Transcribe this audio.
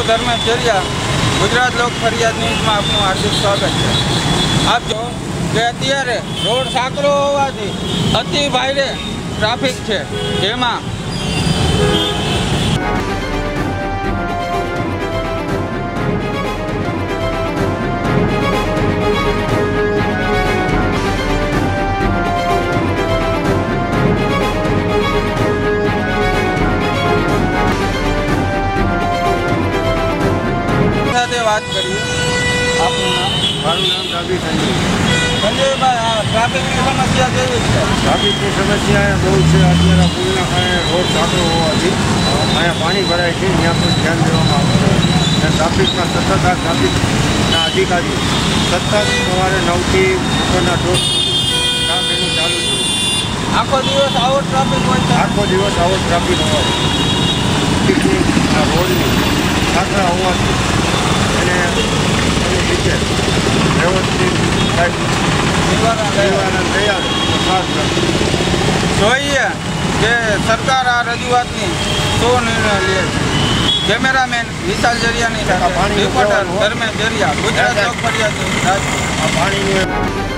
ધર્મેશ જરિયા, ગુજરાત લોક ફરિયાદ ન્યૂઝમાં આપનું હાર્દિક સ્વાગત છે। આપ જો કે અત્યારે રોડ સાંકડો હોવાથી અતિ ભારે ટ્રાફિક છે, જેમાં વાત કરીએ। આપનું નામ? મારું નામ ડાબી સંજયભાઈ, આ ટ્રાફિકની સમસ્યા કેવી છે? ટ્રાફિકની સમસ્યા બહુ છે। અત્યારે પુલના કારણે રોડ સાંકડો હોવાથી અહીંયા પાણી ભરાય છે, ત્યાં પણ ધ્યાન દેવામાં આવશે। અને ટ્રાફિકમાં સતત આ ટ્રાફિકના અધિકારીઓ સતત સવારે 9થી બપોરના 2 કામ એનું ચાલુ છે। આખો દિવસ આવો ટ્રાફિક હોય છે? આખો દિવસ આવો ટ્રાફિક હોવાથી આ રોડની સાંકડા હોવાથી એને નીચે વ્યવસ્થિત નિવારણ તૈયાર જોઈએ કે સરકાર આ રજૂઆતની શું નિર્ણય લે છે। કેમેરામેન વિશાલ જરિયાની સાથે રિપોર્ટર ધર્મેશ જરિયા, ગુજરાત લોક ફરિયાદ ન્યૂઝ। આ પાણીનું